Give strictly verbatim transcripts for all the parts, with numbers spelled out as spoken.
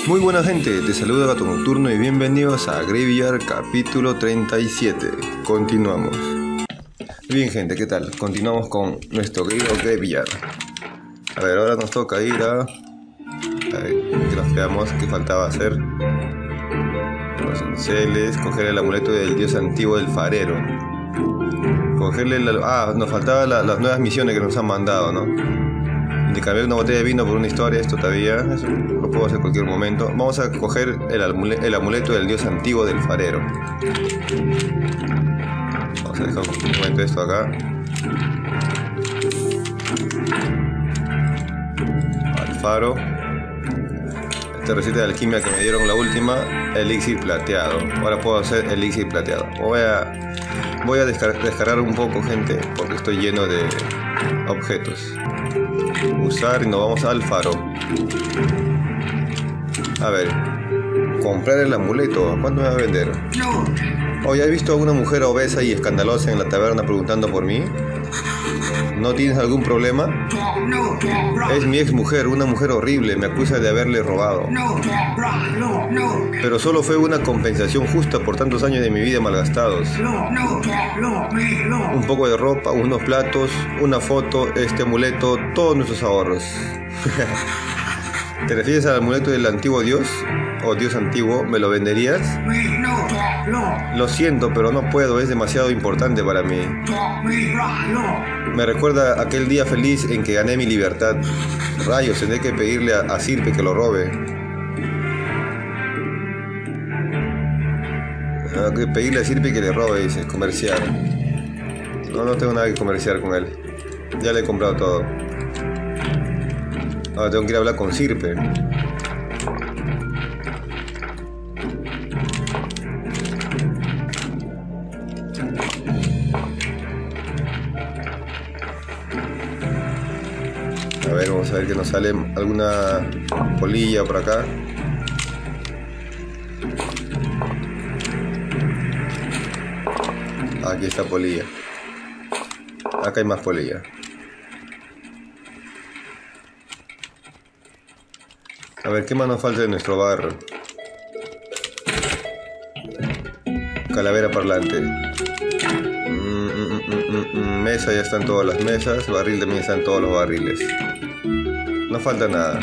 Muy buena gente, te saluda Gato Nocturno y bienvenidos a Graveyard capítulo treinta y siete. Continuamos. Bien gente, ¿qué tal? Continuamos con nuestro querido Graveyard. A ver, ahora nos toca ir a... A ver, que nos quedamos, ¿qué faltaba hacer? Los enceles, coger el amuleto del dios antiguo del farero. Cogerle la... Ah, nos faltaban la, las nuevas misiones que nos han mandado, ¿no? De cambiar una botella de vino por una historia, esto todavía, eso lo puedo hacer en cualquier momento. Vamos a coger el, amule el amuleto del dios antiguo del farero. Vamos a dejar un momento esto acá. Al faro. Esta receta de alquimia que me dieron la última, elixir plateado. Ahora puedo hacer elixir plateado. Voy a, voy a descar descargar un poco, gente, porque estoy lleno de objetos. Usar y nos vamos al faro. A ver, comprar el amuleto. ¿Cuánto me va a vender? Oh, ¿ya has visto a una mujer obesa y escandalosa en la taberna preguntando por mí? ¿No tienes algún problema? Es mi ex mujer, una mujer horrible, me acusa de haberle robado. Pero solo fue una compensación justa por tantos años de mi vida malgastados. Un poco de ropa, unos platos, una foto, este amuleto, todos nuestros ahorros. ¿Te refieres al amuleto del antiguo dios? ¿O dios antiguo? ¿Me lo venderías? Lo siento, pero no puedo, es demasiado importante para mí. Me recuerda aquel día feliz en que gané mi libertad. Rayos, tendré que pedirle a, a Sirpe que lo robe. Tengo que pedirle a Sirpe que le robe, dice, comerciar. No, no tengo nada que comerciar con él. Ya le he comprado todo. Ahora tengo que ir a hablar con Sirpe. A ver, vamos a ver que nos sale alguna polilla por acá. Aquí está polilla. Acá hay más polilla. A ver, ¿qué más nos falta de nuestro barro? Calavera parlante. Mm, mm, mm, mm, mm. Mesa, ya están todas las mesas. Barril también están todos los barriles. No falta nada.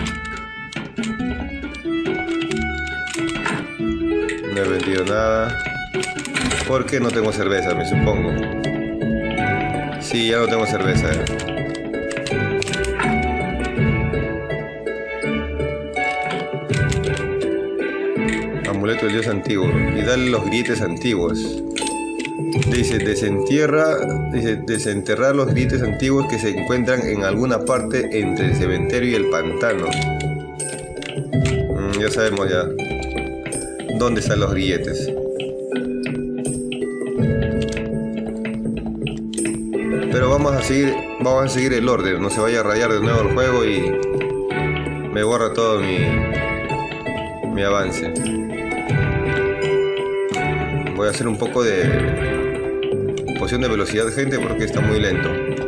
No he vendido nada. ¿Por qué no tengo cerveza? Me supongo. Sí, ya no tengo cerveza. Eh. Amuleto del dios antiguo. Y dale los grietes antiguos. Dice, desentierra, dice, desenterrar los grietes antiguos que se encuentran en alguna parte entre el cementerio y el pantano. Mm, ya sabemos ya dónde están los grilletes. Pero vamos a seguir, vamos a seguir el orden, no se vaya a rayar de nuevo el juego y me borra todo mi, mi avance. Voy a hacer un poco de poción de velocidad, gente, porque está muy lento.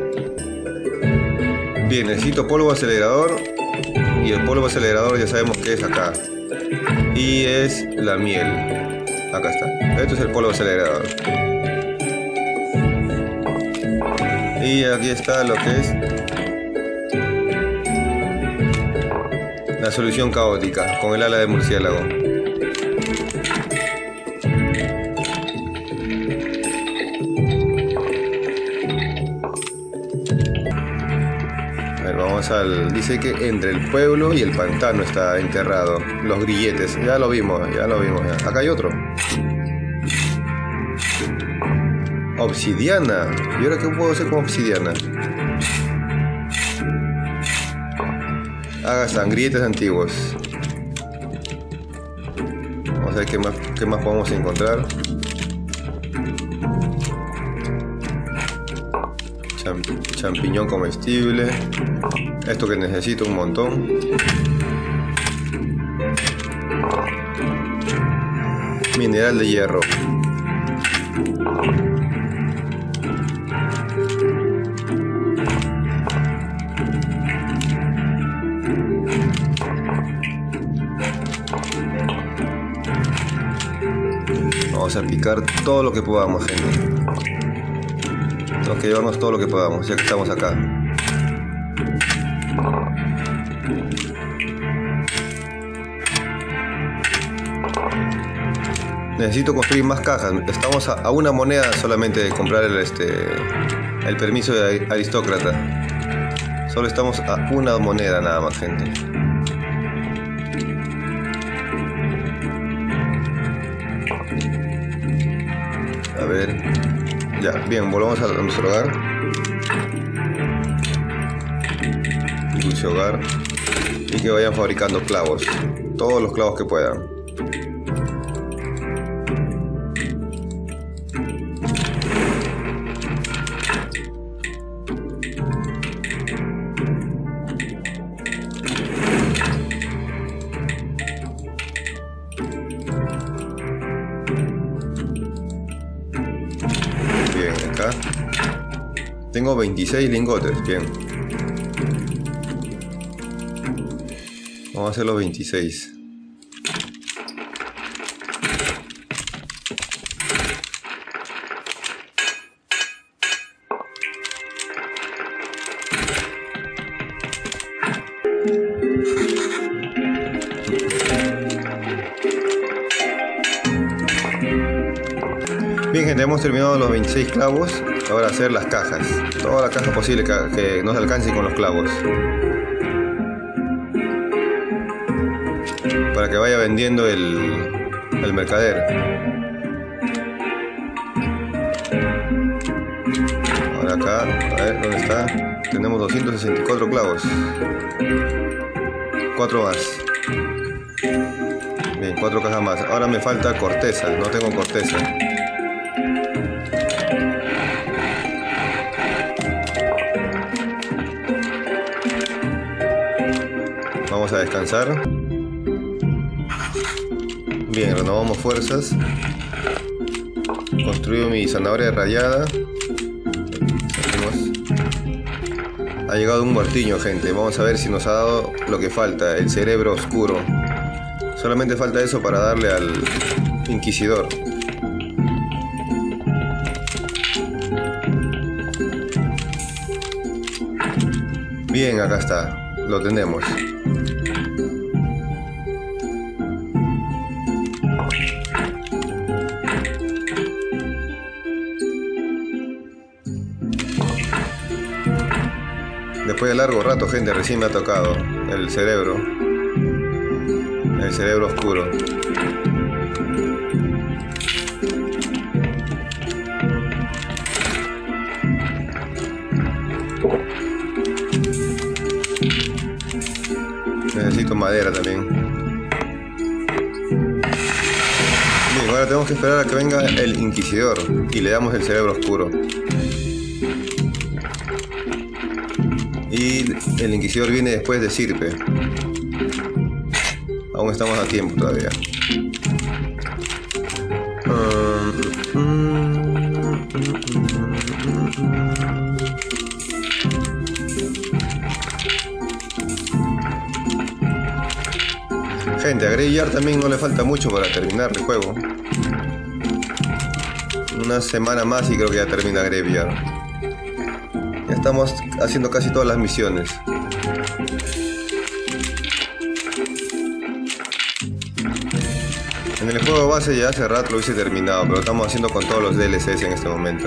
Bien, necesito polvo acelerador. Y el polvo acelerador ya sabemos que es acá. Y es la miel. Acá está. Esto es el polvo acelerador. Y aquí está lo que es la solución caótica con el ala de murciélago. Vamos al... Dice que entre el pueblo y el pantano está enterrado. Los grilletes. Ya lo vimos, ya lo vimos. Ya. Acá hay otro. Obsidiana. ¿Y ahora qué puedo hacer con obsidiana? Haga sangrilletes antiguos. Vamos a ver qué más, qué más podemos encontrar. Champiñón comestible. Esto que necesito un montón. Mineral de hierro. Vamos a picar todo lo que podamos, gente. Tenemos que llevarnos todo lo que podamos, ya que estamos acá. Necesito construir más cajas. Estamos a, a una moneda solamente de comprar el, este, el permiso de aristócrata. Solo estamos a una moneda nada más, gente. A ver. Ya, bien, volvamos a nuestro hogar. Dulce hogar. Y que vayan fabricando clavos. Todos los clavos que puedan. Tengo veintiséis lingotes, bien. Vamos a hacer los veintiséis. Bien, gente, hemos terminado los veintiséis clavos. Ahora hacer las cajas. Toda la caja posible que, que nos alcance con los clavos. Para que vaya vendiendo el, el mercader. Ahora acá, a ver, ¿dónde está? Tenemos doscientos sesenta y cuatro clavos. Cuatro más. Bien, cuatro cajas más. Ahora me falta corteza. No tengo corteza. Vamos a descansar. Bien, renovamos fuerzas. Construyo mi zanahoria rallada. Ha llegado un muertiño, gente. Vamos a ver si nos ha dado lo que falta, el cerebro oscuro. Solamente falta eso para darle al inquisidor. Bien, acá está. Lo tenemos. Después de largo rato, gente, recién me ha tocado el cerebro. El cerebro oscuro. Necesito madera también. Bien, ahora tenemos que esperar a que venga el inquisidor y le damos el cerebro oscuro. Y el inquisidor viene después de Sirpe. Aún estamos a tiempo todavía. Gente, a Graveyard también no le falta mucho para terminar el juego. Una semana más y creo que ya termina Graveyard. Ya estamos haciendo casi todas las misiones. En el juego base ya hace rato lo hubiese terminado, pero estamos haciendo con todos los D L Cs en este momento.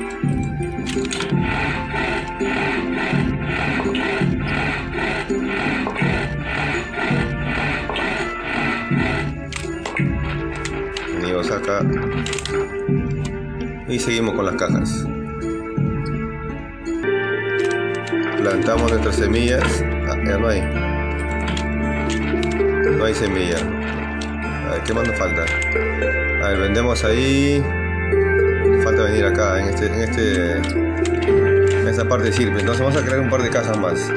Venimos acá y seguimos con las cajas. Plantamos nuestras semillas. Ah, ya no hay. No hay semilla. A ver, ¿qué más nos falta? A ver, vendemos ahí. Falta venir acá, en este, en este, en esta parte sirve. Entonces vamos a crear un par de cajas más.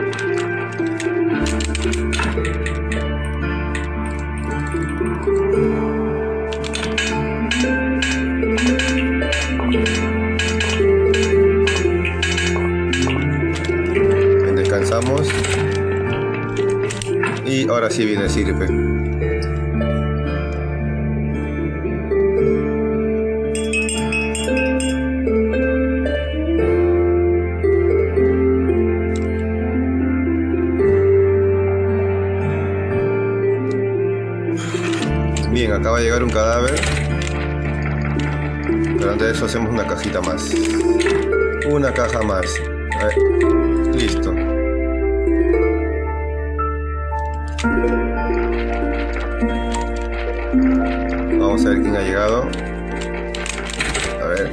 Descansamos. Y ahora sí viene el sirve. Bien, acaba de llegar un cadáver. Pero antes de eso hacemos una cajita más. Una caja más. A ver. Listo. Vamos a ver quién ha llegado. A ver.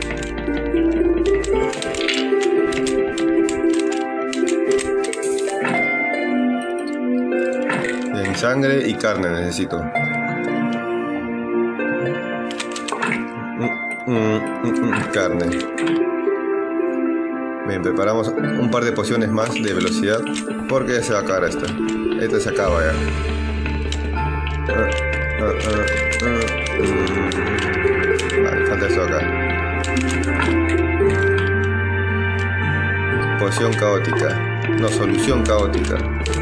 Bien, sangre y carne necesito. Mm, mm, mm, carne. Bien, preparamos un par de pociones más de velocidad porque ya se va a acabar esta. Esta se acaba ya. Ah, ah, ah, ah, mm. Vale, falta esto acá. Poción caótica. No, solución caótica.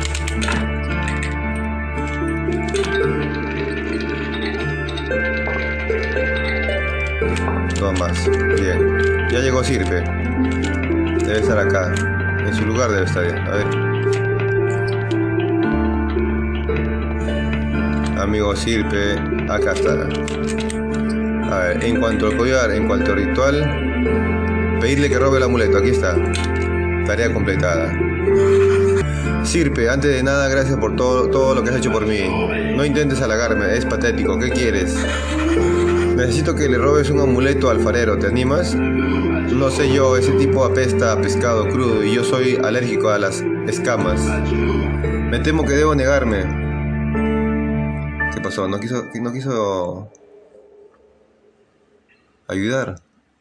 Dos más. Bien. Ya llegó Sirpe. Debe estar acá. En su lugar debe estar. A ver. Amigo Sirpe. Acá estará. A ver. En cuanto al collar, en cuanto al ritual, pedirle que robe el amuleto. Aquí está. Tarea completada. Sirpe, antes de nada, gracias por todo, todo lo que has hecho por mí. No intentes halagarme. Es patético. ¿Qué quieres? Necesito que le robes un amuleto al alfarero. ¿Te animas? No sé yo, ese tipo apesta a pescado crudo y yo soy alérgico a las escamas. Me temo que debo negarme. ¿Qué pasó? ¿No quiso, no quiso ayudar?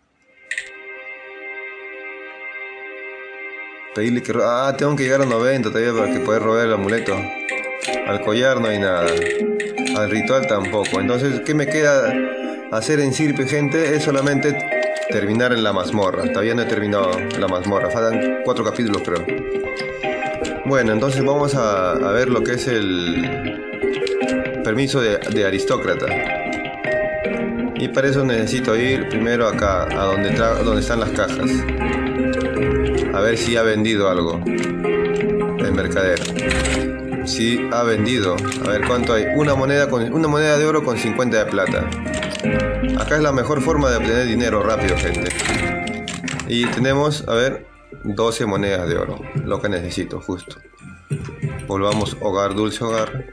Pedirle que... Ah, tengo que llegar a noventa todavía para que pueda robar el amuleto. Al collar no hay nada. Al ritual tampoco. Entonces, ¿qué me queda hacer en Sirpe, gente? Es solamente terminar en la mazmorra. Todavía no he terminado la mazmorra. Faltan cuatro capítulos, creo. Bueno, entonces vamos a, a ver lo que es el permiso de, de aristócrata. Y para eso necesito ir primero acá, a donde, tra donde están las cajas. A ver si ha vendido algo el mercader. Si ha vendido. A ver cuánto hay. Una moneda, con, una moneda de oro con cincuenta de plata. Acá es la mejor forma de obtener dinero rápido, gente. Y tenemos, a ver, doce monedas de oro. Lo que necesito, justo. Volvamos hogar, dulce hogar.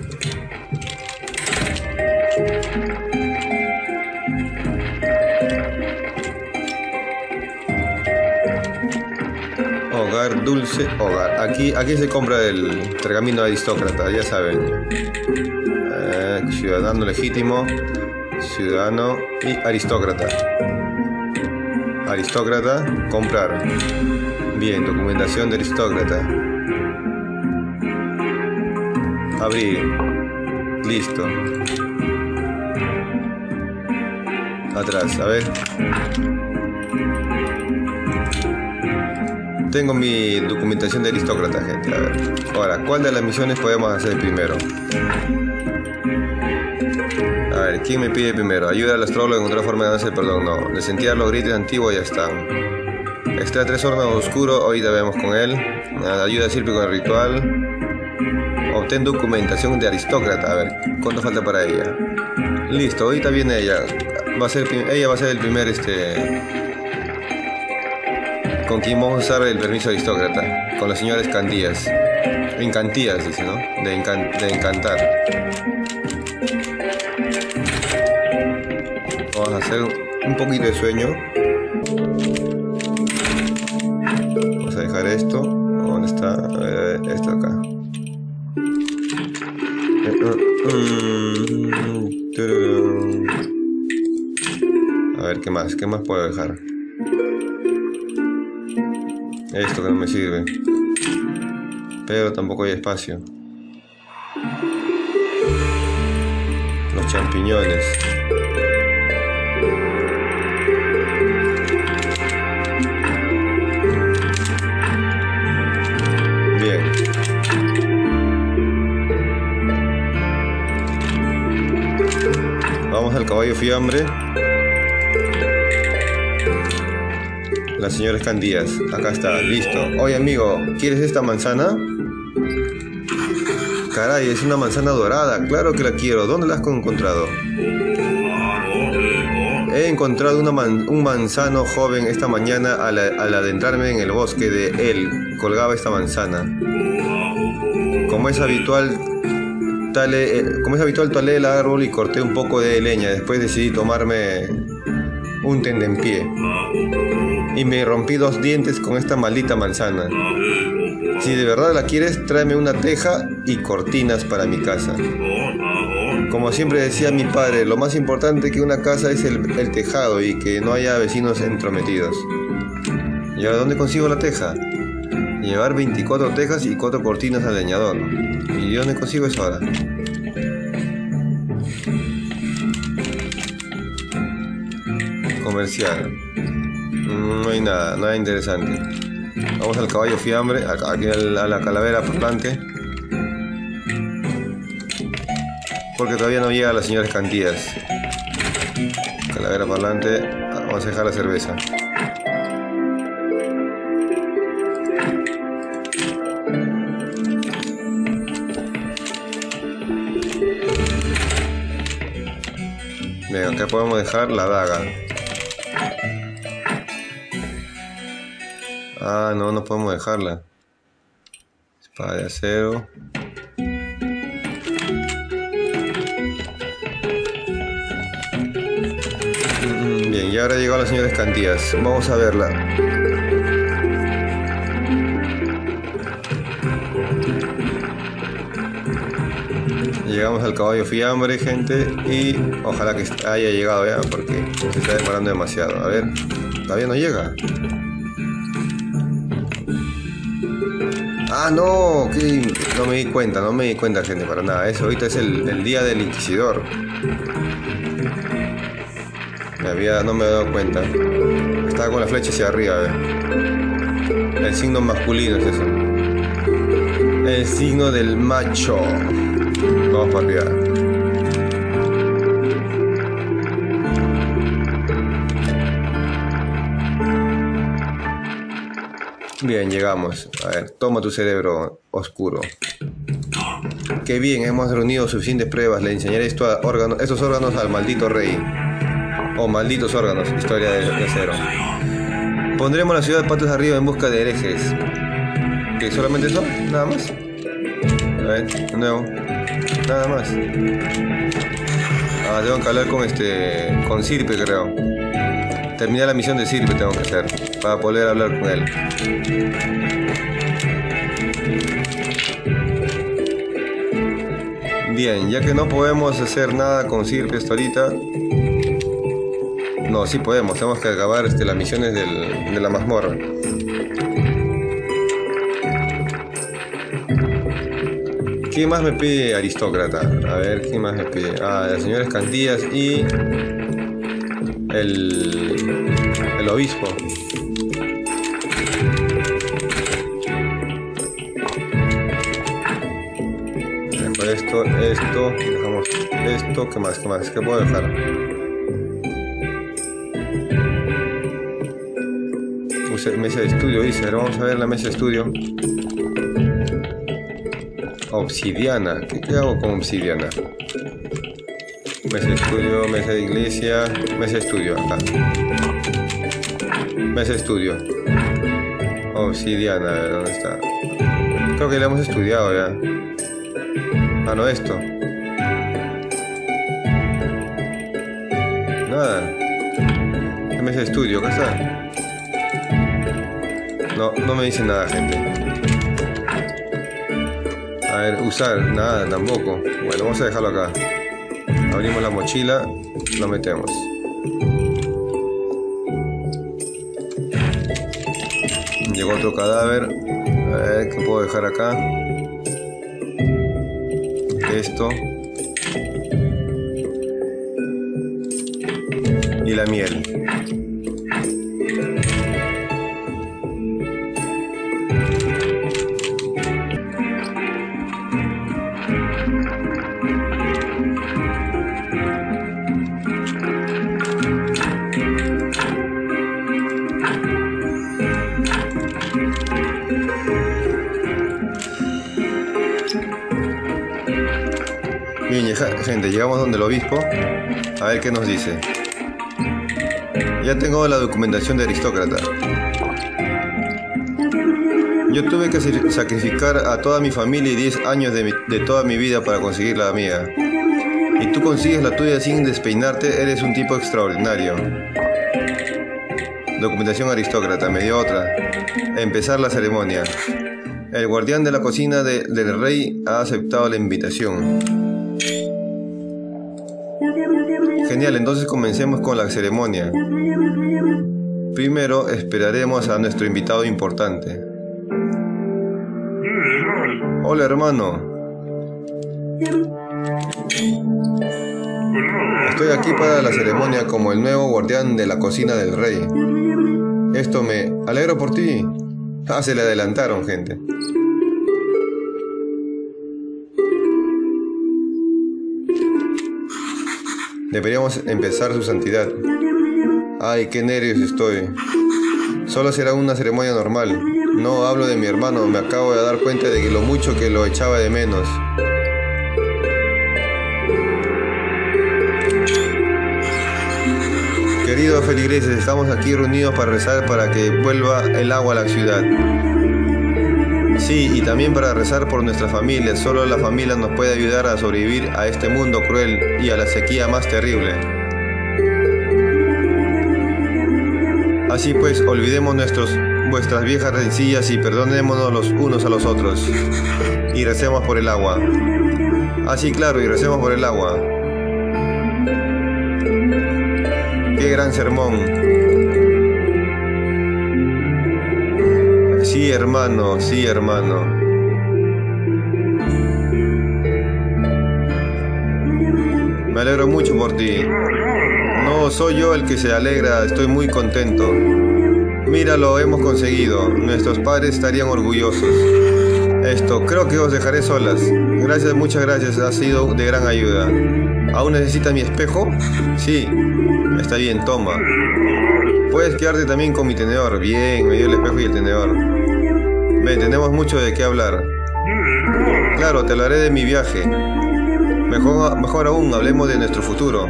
Hogar, dulce hogar. Aquí, aquí se compra el pergamino aristócrata, ya saben. Eh, ciudadano legítimo. Ciudadano y aristócrata. Aristócrata, comprar. Bien, documentación de aristócrata. Abrir. Listo. Atrás, a ver. Tengo mi documentación de aristócrata, gente. A ver. Ahora, ¿cuál de las misiones podemos hacer primero? A ver, ¿quién me pide primero? Ayuda al astrólogo a encontrar forma de ganarse el perdón. No, desentierrar los gritos antiguos, ya están. Extrae tres hornos oscuros, ahorita vemos con él. Ayuda a Sirpe con el ritual. Obtén documentación de aristócrata. A ver, ¿cuánto falta para ella? Listo, ahorita viene ella. Va a ser, ella va a ser el primer, este... con quien vamos a usar el permiso de aristócrata. Con la señora Escandías. Encantías, dice, ¿no? De, encan de encantar. Vamos a hacer un poquito de sueño. Vamos a dejar esto. ¿Dónde está? A ver, esto acá. A ver, ¿qué más? ¿Qué más puedo dejar? Esto que no me sirve. Pero tampoco hay espacio. Los champiñones. Bien. Vamos al caballo fiambre. La señora Escandías, acá está, listo. Oye amigo, ¿quieres esta manzana? caray, es una manzana dorada. Claro que la quiero. ¿Dónde la has encontrado? He encontrado una man, un manzano joven esta mañana al, al adentrarme en el bosque de él. Colgaba esta manzana. Como es habitual, talé, eh, como es habitual, talé el árbol y corté un poco de leña. Después decidí tomarme un tentempié. Y me rompí dos dientes con esta maldita manzana. Si de verdad la quieres, tráeme una teja y cortinas para mi casa. Como siempre decía mi padre, lo más importante que una casa es el, el tejado y que no haya vecinos entrometidos. ¿Y ahora dónde consigo la teja? Llevar veinticuatro tejas y cuatro cortinas al leñador. ¿Y dónde consigo eso ahora? Comercial. No hay nada, nada interesante. Vamos al caballo fiambre, aquí a la calavera parlante. Porque todavía no llega la señora Escantías. Calavera parlante, vamos a dejar la cerveza. Bien, acá podemos dejar la daga. Ah, no, no podemos dejarla. Espada de acero. Bien, y ahora llegó la señora Escantías. Vamos a verla. Llegamos al caballo fiambre, gente, y ojalá que haya llegado ya, porque se está demorando demasiado. A ver, todavía no llega. Ah, no, que no me di cuenta, no me di cuenta, gente, para nada. Eso ahorita es el, el día del inquisidor. Me había, no me he dado cuenta. Estaba con la flecha hacia arriba, a ver. El signo masculino es eso. El signo del macho. Vamos para arriba. Bien, llegamos. A ver, toma tu cerebro oscuro. Qué bien, hemos reunido suficientes pruebas. Le enseñaré esto a órganos, estos órganos al maldito rey. O oh, malditos órganos, historia de, de cero. Pondremos la ciudad de patas arriba en busca de herejes. ¿Qué solamente eso? Nada más. A ver, de nuevo. Nada más. Ah, tengo que hablar con este. con Sirpe, creo. Terminar la misión de Sirpe tengo que hacer. Para poder hablar con él. Bien, ya que no podemos hacer nada con Sirpe hasta ahorita. No, sí podemos, tenemos que acabar este, las misiones del, de la mazmorra. ¿Qué más me pide aristócrata? A ver, ¿qué más me pide? Ah, la señora Escantías y el, el obispo. Después esto, esto, dejamos esto, ¿qué más? ¿Qué más? ¿Qué puedo dejar? Mesa de estudio, dice. Ahora vamos a ver la mesa de estudio. Obsidiana. ¿Qué, qué hago con obsidiana? Mesa de estudio, mesa de iglesia, mesa de estudio, acá. Mesa de estudio. Obsidiana, a ver, ¿dónde está? Creo que la hemos estudiado ya. Ah, no, esto. Nada. ¿Qué mesa de estudio? ¿Acá está? No, no me dice nada, gente. A ver, usar, nada, tampoco. Bueno, vamos a dejarlo acá. Abrimos la mochila, lo metemos. Llegó otro cadáver. A ver, ¿qué puedo dejar acá? Esto. Y la miel. gente, llegamos donde el obispo. A ver qué nos dice. Ya tengo la documentación de aristócrata. Yo tuve que sacrificar a toda mi familia y diez años de, mi, de toda mi vida para conseguir la mía. Y tú consigues la tuya sin despeinarte, eres un tipo extraordinario. Documentación aristócrata, me dio otra. Empezar la ceremonia. El guardián de la cocina de, del rey ha aceptado la invitación. Genial, entonces comencemos con la ceremonia. Primero esperaremos a nuestro invitado importante. Hola, hermano. Estoy aquí para la ceremonia como el nuevo guardián de la cocina del rey. Esto me alegro por ti. Ah, se le adelantaron, gente. Deberíamos empezar, su santidad. Ay, qué nervios estoy. Solo será una ceremonia normal. No hablo de mi hermano, me acabo de dar cuenta de que lo mucho que lo echaba de menos. Queridos feligreses, estamos aquí reunidos para rezar para que vuelva el agua a la ciudad. Sí, y también para rezar por nuestra familia. Solo la familia nos puede ayudar a sobrevivir a este mundo cruel y a la sequía más terrible. Así pues, olvidemos nuestros, vuestras viejas rencillas y perdonémonos los unos a los otros. Y recemos por el agua. Ah, sí, claro, y recemos por el agua. ¡Qué gran sermón! Sí, hermano, sí, hermano. Me alegro mucho por ti. No, soy yo el que se alegra, estoy muy contento. Mira, lo hemos conseguido. Nuestros padres estarían orgullosos. Esto, creo que os dejaré solas. Gracias, muchas gracias, ha sido de gran ayuda. ¿Aún necesitas mi espejo? Sí. Está bien, toma. Puedes quedarte también con mi tenedor. Bien, me dio el espejo y el tenedor. Ven, tenemos mucho de qué hablar. Claro, te hablaré de mi viaje. Mejor, mejor aún, hablemos de nuestro futuro.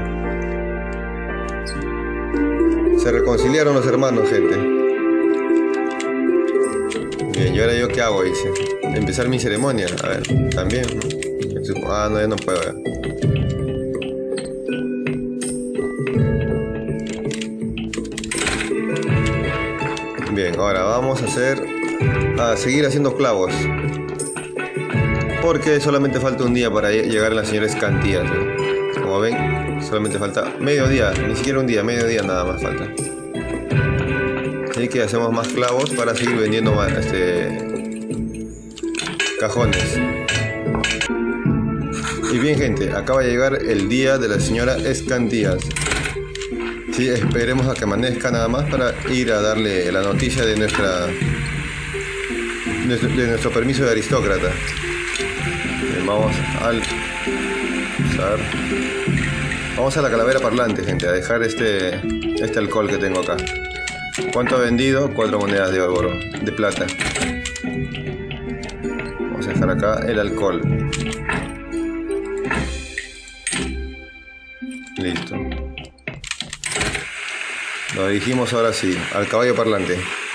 Se reconciliaron los hermanos, gente. Bien, ¿y ahora yo qué hago? Dice. Empezar mi ceremonia. A ver, también, ¿no? Ah, no, ya no puedo ver. Bien, ahora vamos a hacer a seguir haciendo clavos, porque solamente falta un día para llegar a la señora Escantías, ¿eh? Como ven, solamente falta medio día, ni siquiera un día, medio día nada más falta. Así que hacemos más clavos para seguir vendiendo más, este, cajones. Y bien, gente, acaba de llegar el día de la señora Escantías. Sí, esperemos a que amanezca nada más para ir a darle la noticia de nuestra de nuestro permiso de aristócrata. Bien, vamos al vamos a la calavera parlante, gente, a dejar este este alcohol que tengo acá. ¿Cuánto ha vendido? Cuatro monedas de oro, de plata. Vamos a dejar acá el alcohol. Listo. Nos dirigimos ahora sí, al caballo parlante.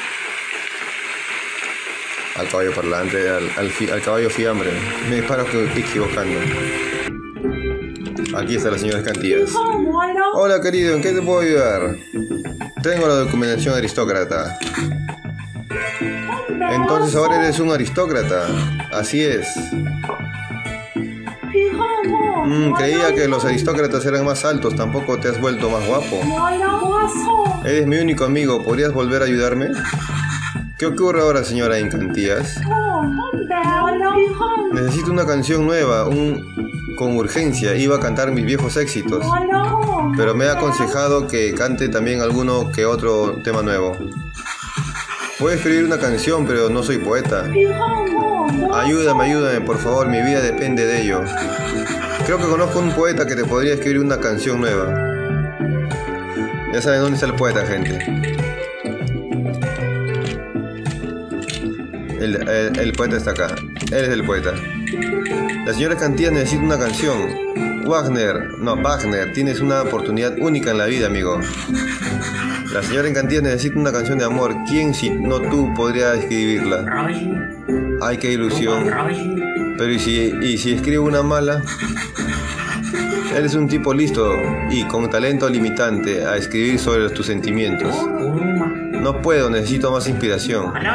Al caballo parlante, al, al, fi, al caballo fiambre. Me disparo equivocando. Aquí está la señora Escantías. Hola, querido, ¿en qué te puedo ayudar? Tengo la documentación aristócrata. Entonces ahora eres un aristócrata. Así es. Mm, creía que los aristócratas eran más altos. Tampoco te has vuelto más guapo. Eres mi único amigo. ¿Podrías volver a ayudarme? ¿Qué ocurre ahora, señora Escantías? Necesito una canción nueva, un... con urgencia. Iba a cantar mis viejos éxitos, pero me ha aconsejado que cante también alguno que otro tema nuevo. Puedo escribir una canción, pero no soy poeta. Ayúdame, ayúdame, por favor, mi vida depende de ello. Creo que conozco un poeta que te podría escribir una canción nueva. Ya saben dónde está el poeta, gente. El, el, el poeta está acá. Él es el poeta. La señora Escantías necesita una canción. Wagner, no, Wagner, tienes una oportunidad única en la vida, amigo. La señora Encantillas necesita una canción de amor. ¿Quién, si no tú, podría escribirla? Ay, qué ilusión. Pero ¿y si, y si escribo una mala? Eres un tipo listo y con talento limitante a escribir sobre tus sentimientos. No puedo, necesito más inspiración. En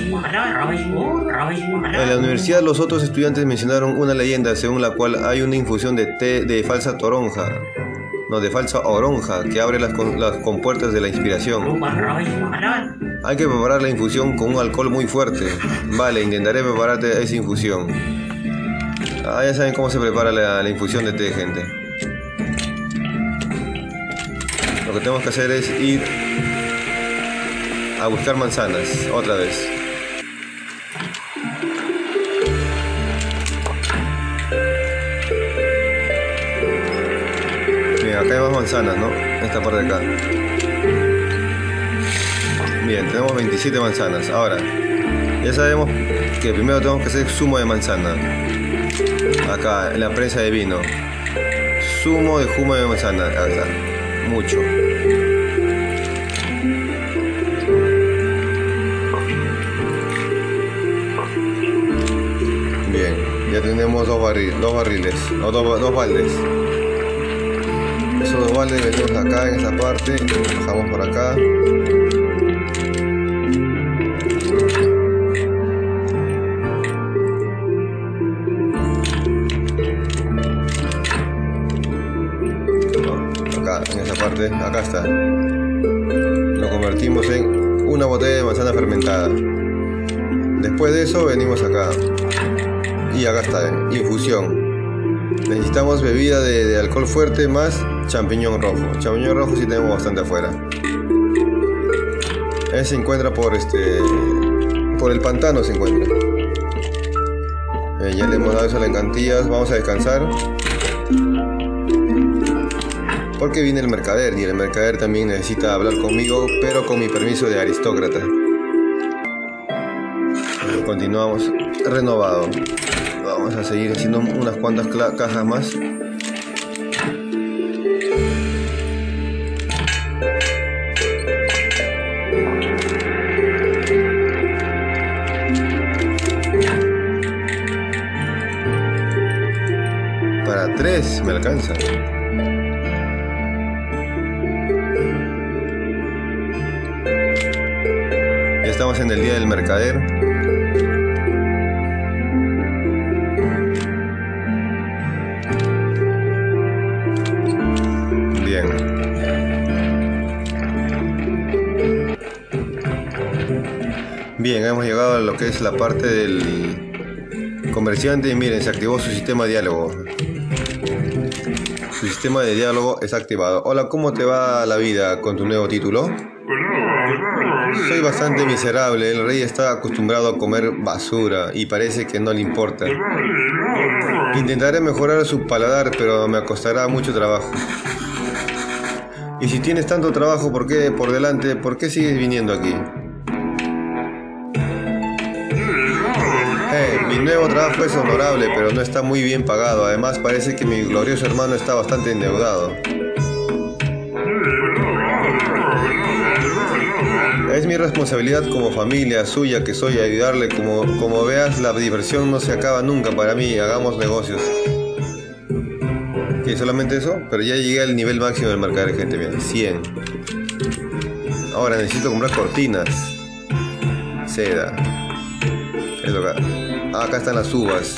la universidad los otros estudiantes mencionaron una leyenda según la cual hay una infusión de té de falsa toronja, no, de falsa oronja, que abre las, las compuertas de la inspiración. Hay que preparar la infusión con un alcohol muy fuerte. Vale, intentaré prepararte esa infusión. Ah, ya saben cómo se prepara la, la infusión de té, gente. Lo que tenemos que hacer es ir a buscar manzanas, otra vez. Bien, acá hay más manzanas, ¿no? Esta parte de acá. Bien, tenemos veintisiete manzanas. Ahora, ya sabemos que primero tenemos que hacer zumo de manzana. Acá, en la prensa de vino. Zumo de jugo de manzana. Acá está. Mucho. Bien, ya tenemos dos, barril, dos barriles, no, dos, dos baldes. Esos dos baldes venimos acá en esa parte, bajamos por acá. Acá, en esa parte, acá está. Lo convertimos en una botella de manzana fermentada. Después de eso venimos acá. Y acá está, ¿eh? Infusión. Necesitamos bebida de, de alcohol fuerte más champiñón rojo. Champiñón rojo sí tenemos bastante afuera. Él se encuentra por este, por el pantano se encuentra. Eh, ya le hemos dado eso a las Encantillas. Vamos a descansar. Porque viene el mercader y el mercader también necesita hablar conmigo, pero con mi permiso de aristócrata. Continuamos renovado. Vamos a seguir haciendo unas cuantas cajas más. Para tres me alcanza. Ya estamos en el día del mercader. Bien. Bien, hemos llegado a lo que es la parte del comerciante y miren, se activó su sistema de diálogo. Su sistema de diálogo es activado. Hola, ¿cómo te va la vida con tu nuevo título? Soy bastante miserable, el rey está acostumbrado a comer basura y parece que no le importa. Intentaré mejorar su paladar, pero me costará mucho trabajo. Y si tienes tanto trabajo, ¿por qué por delante? ¿Por qué sigues viniendo aquí? Hey, mi nuevo trabajo es honorable, pero no está muy bien pagado. Además, parece que mi glorioso hermano está bastante endeudado. Es mi responsabilidad como familia suya que soy ayudarle. Como, como veas, la diversión no se acaba nunca para mí. Hagamos negocios. ¿Qué? ¿Solamente eso? Pero ya llegué al nivel máximo del mercader, gente. Miren, cien. Ahora necesito comprar cortinas. Seda. Eso acá. Ah, acá están las uvas.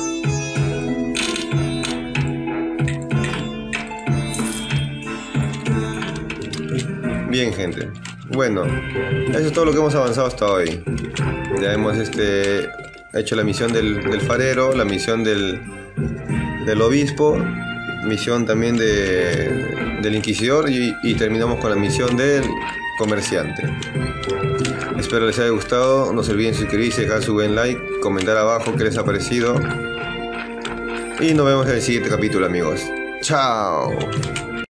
Bien, gente. Bueno, eso es todo lo que hemos avanzado hasta hoy. Ya hemos este, hecho la misión del, del farero, la misión del, del obispo, misión también de, del inquisidor y, y terminamos con la misión del comerciante. Espero les haya gustado. No se olviden suscribirse, dejar su buen like, comentar abajo qué les ha parecido. Y nos vemos en el siguiente capítulo, amigos. Chao.